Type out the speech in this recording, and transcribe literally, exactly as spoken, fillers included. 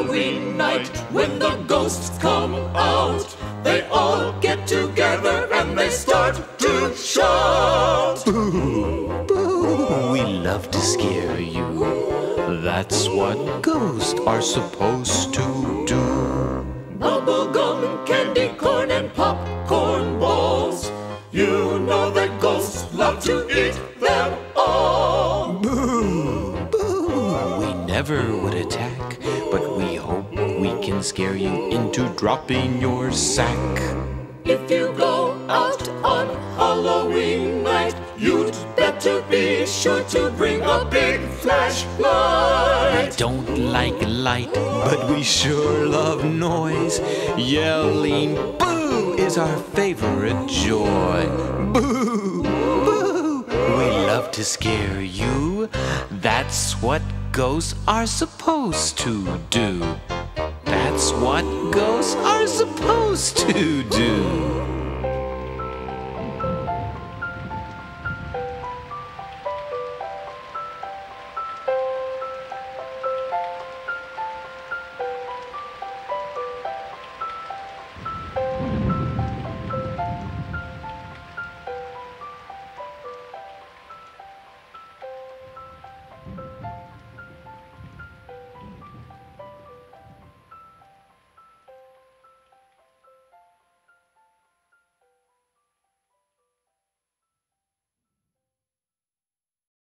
Halloween night, when the ghosts come out, they all get together and they start to shout. Boo! Boo! We love to scare you. That's what ghosts are supposed to do. Bubblegum, candy corn, and popcorn balls. You know that ghosts love to eat them all. Boo! Boo! We never would attack, but we hope we can scare you into dropping your sack. If you go out on Halloween night, you'd better be sure to bring a big flashlight. We don't like light, but we sure love noise. Yelling boo is our favorite joy. Boo! Boo! We love to scare you. That's what ghosts are supposed to do. That's what ghosts are supposed to do.